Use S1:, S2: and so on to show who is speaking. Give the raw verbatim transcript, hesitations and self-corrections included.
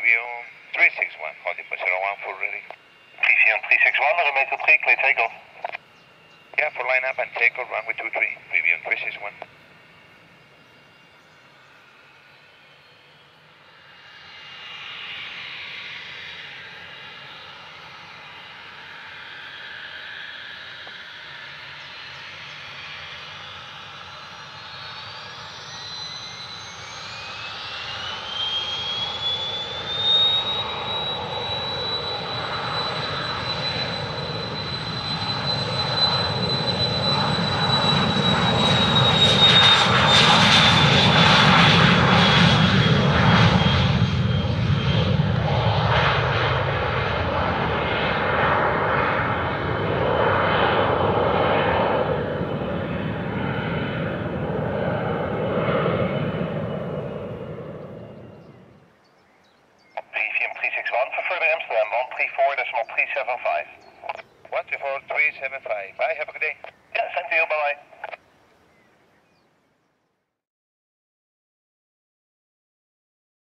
S1: Preview three six one, hold it for zero one full ready.
S2: Preview three six one, runway two three, clear takeoff.
S1: Yeah, for line up and takeoff, runway two three, Preview three six one.
S2: three six one for further Amsterdam, one three four decimal three seven five.
S1: one three four three seven five. Bye, have a good day.
S2: Yeah, same to you, bye bye.